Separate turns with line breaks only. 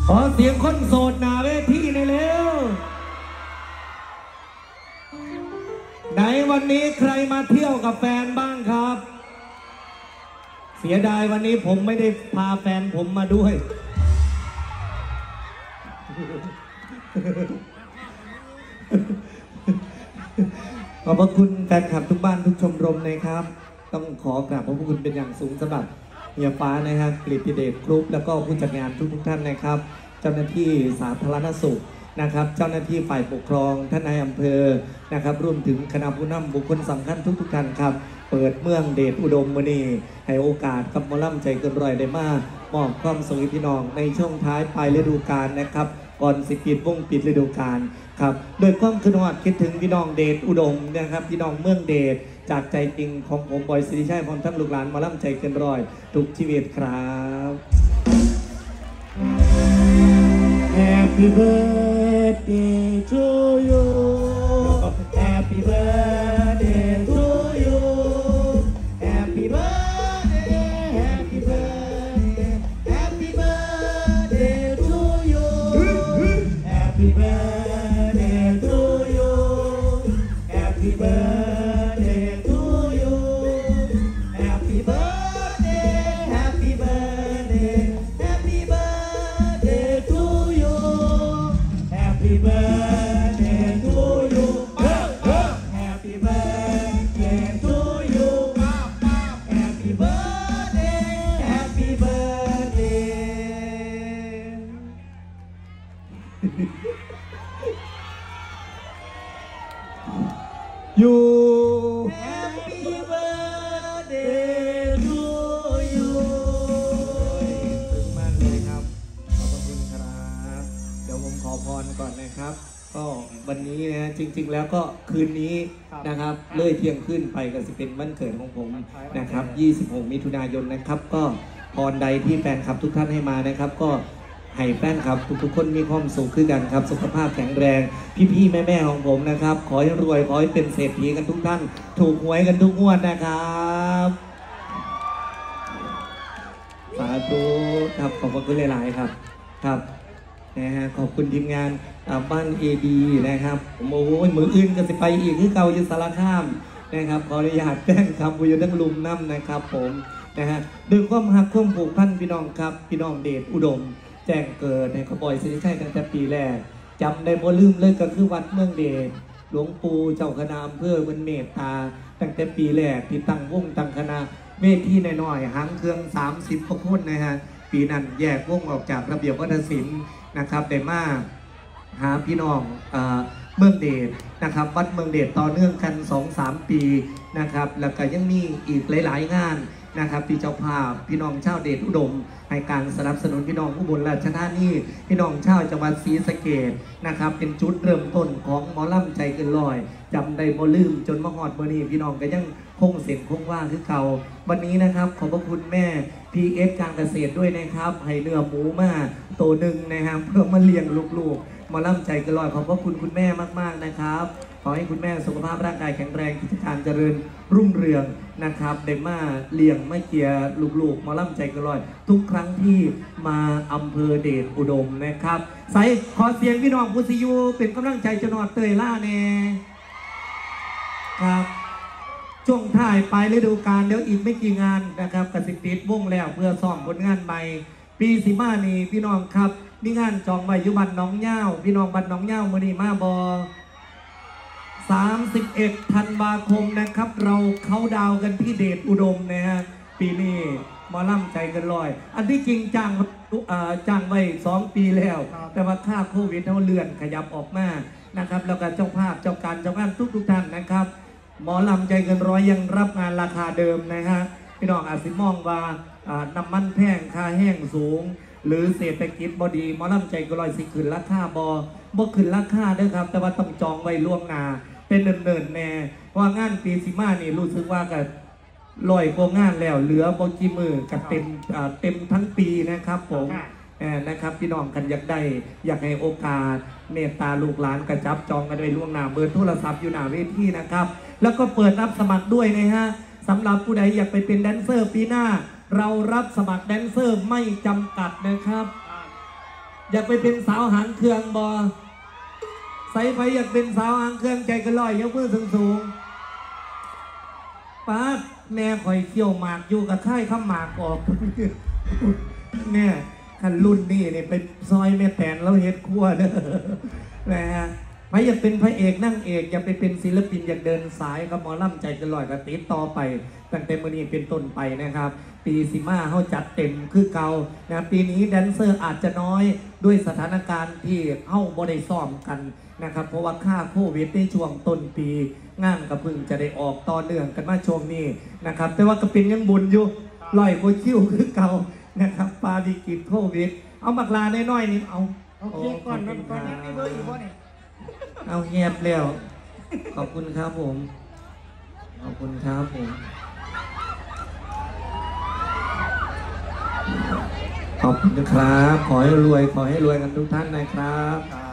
ขอเสียงคนโสดหน้าเวทีหน่อยเร็วไหนวันนี้ใครมาเที่ยวกับแฟนบ้างครับเสียดายวันนี้ผมไม่ได้พาแฟนผมมาด้วยขอบพระคุณแฟนคลับทุกบ้านทุกชมรมนะครับต้องขอกราบขอบพระคุณเป็นอย่างสูงสำหรับเฮียฟ้านะครับกฤษเดชกรุ๊ปแล้วก็ผู้จัดงานทุกท่านนะครับเจ้าหน้าที่สาธารณสุขนะครับเจ้าหน้าที่ฝ่ายปกครองท่านนายอำเภอนะครับรวมถึงคณะผู้นำบุคคลสำคัญทุกท่านครับเปิดเมืองเดชอุดมมื้อนี้ให้โอกาสกับหมอลำใจเกินร้อยได้มามอบความสุขพี่น้องในช่วงท้ายปลายฤดูกาลนะครับก่อนสิปิดวงปิดฤดูกาลครับโดยความคิดฮอดคิดถึงพี่น้องเดชอุดมนะครับพี่น้องเมืองเดชจากใจจริงของผมบอยสิริชัยพร้อมทั้งลูกหลานหมอลำใจเกินร้อยทุกชีวิตครับ Happy birthday to you Happy birthday to you Happy birthday Happy birthday Happy birthday to you Happy birthday to you Happy birthday to you Happy birthday Happy birthday Happy birthday to you Happy birthday to you Happy birthday to you Happy birthday Happy birthday อยู่ Happy birthday to you ถึงมากเลยครับขอบคุณครับเดี๋ยวผมขอพรก่อนนะครับก็วันนี้นะจริงๆแล้วก็คืนนี้นะครับเลื่อยเที่ยงขึ้นไปก็จะเป็นวันเกิดของผมนะครับ26มิถุนายนนะครับก็พรใดที่แฟนคลับทุกท่านให้มานะครับก็ให้แฟนคลับทุกๆคนมีความสุขขึ้นกันครับสุขภาพแข็งแรงพี่ๆแม่ๆของผมนะครับขอให้รวยขอให้เป็นเศรษฐีกันทุกท่านถูกหวยกันทุกงวดนะครับสาธุครับขอบคุณหลายๆครับครับนะฮะขอบคุณทีมงานบ้านเอดีนะครับโอ้ยมืออื่นก็จะไปอีกที่เก่าอยู่สารคามนะครับขออนุญาตแจ้งคำบุญทั้งลุมน้ำนะครับผมนะฮะด้วยความหักความผูกพันพี่น้องครับพี่น้องเดชอุดมแจ้งเกิดในขบอยสิริชัยตั้งแต่ปีแรกจำได้บ่ลืมเลยก็คือวัดเมืองเดชหลวงปู่เจ้าคณะอำเภอเป็นเมตตาตั้งแต่ปีแรกที่ตั้งวงตั้งคณะเวทีน้อยๆหางเครื่อง30กว่าคนนะฮะปีนั้นแยกวงออกจากระเบียบวัฒนศิลป์นะครับได้มาหาพี่น้องเมืองเดชนะครับวัดเมืองเดชต่อเนื่องกัน 2-3 ปีนะครับแล้วก็ยังมีอีกหลายๆงานนะครับที่เจ้าภาพพี่น้องชาวเดชอุดมให้การสนับสนุนพี่น้องอุบลราชธานีพี่น้องชาวจังหวัดศรีสะเกษนะครับเป็นจุดเริ่มต้นของหมอลำใจเกินร้อยจำได้บ่ลืมจนมาฮอดมื้อนี้พี่น้องก็ยังคงเส้นคงว่าคือเก่าวันนี้นะครับขอบพระคุณแม่ PS การเกษตรด้วยนะครับให้เนื้อหมูมาตัวหนึ่งนะครับเพื่อมาเลี้ยงลูกๆหมอลำใจเกินร้อยขอบพระคุณคุณแม่มากๆนะครับขอให้คุณแม่สุขภาพร่างกายแข็งแรงกิจการเจริญรุ่งเรืองนะครับได้มาเลี้ยงไม่เกียลูกๆหมอลำใจเกินร้อยทุกครั้งที่มาอำเภอเดชอุดมนะครับใส่ขอเสียงพี่น้องผู้ซียูเป็นกำลังใจจะนอดเตยล่าแน่ครับช่วงท้ายปลายฤดูกาลเดี๋ยวอีกไม่กี่งานนะครับกสิติดวงแล้วเพื่อซ้อมผลงานใหม่ปีสิมานี้พี่น้องครับมีงานจองไว้อยู่บ้านน้องเง่าพี่น้องบ้านน้องเง่ามื้อนี้มาบอ31 ธันวาคมนะครับเราเขาดาวกันที่เดชอุดมนะฮะปีนี้หมอลำใจกันลอยอันที่จริงจ้างไว้2 ปีแล้วแต่ว่าค่าโควิดเขาเลื่อนขยับออกมานะครับแล้วก็เจ้าภาพเจ้าการเจ้างานทุกท่านนะครับหมอลำใจเกินร้อยยังรับงานราคาเดิมนะฮะพี่น้องอาจสิมองว่าน้ำมันแพงค่าแห้งสูงหรือเศรษฐกิจบดีหมอลำใจเกินร้อยสิขึ้นราคาบ่ขึ้นราคาเด้อครับแต่ว่าต้องจองไว้ล่วงหน้าเป็นเนินแน่เพราะงานปีสิมานี่รู้สึกว่ากับ100 กว่างานแล้วเหลือบ่กี่มือกับเต็มทั้งปีนะครับผมนะครับพี่น้องกันอยากให้โอกาสเมตตาลูกหลานกระจับจองกันไว้ล่วงหน้าเบอร์โทรศัพท์อยู่หน้าเวทีนะครับแล้วก็เปิดรับสมัครด้วยนะฮะสำหรับผู้ใดอยากไปเป็นแดนเซอร์ปีหน้าเรารับสมัครแดนเซอร์ไม่จำกัดนะครับอยากไปเป็นสาวหางเครื่องบอใส่ไปอยากเป็นสาวหางเครื่องใจกระลอยยกมือสูงป้าแม่คอยเขี่ยวหมากอยู่กับค่ายข้ามหมากออกแม่ขันรุ่นนี่เนี่ยไปซอยแม่แตนแล้วเฮ็ดขั้วเด้อนะฮะไปอยากเป็นพระเอกนั่งเอกอยากไปเป็นศิลปินอยากเดินสายกับหมอลำใจกระลอยกับติดต่อไปตั้งแต่มื้อนี้เป็นต้นไปนะครับปีสิมาเขาจัดเต็มคือเก่านะปีนี้แดนเซอร์อาจจะน้อยด้วยสถานการณ์ที่เข้าบ่ได้ซ้อมกันนะครับเพราะว่าค่าโควิดในช่วงต้นปีงานก็เพิ่งจะได้ออกต่อเนื่องกันมาช่วงนี้นะครับแต่ว่าก็เป็นยังบุญอยู่ลอยโคชิวคือเก่านะครับปาดิกิจโควิดเอาบักลาน้อยๆนี่เอา
เคก่อนก่อนยังไม่เบอร์อยู่บ่เนี่ย
เอาเงียบแล้วขอบคุณครับผมขอบคุณครับผมขอบคุณครับขอให้รวยกันทุกท่านนะครับ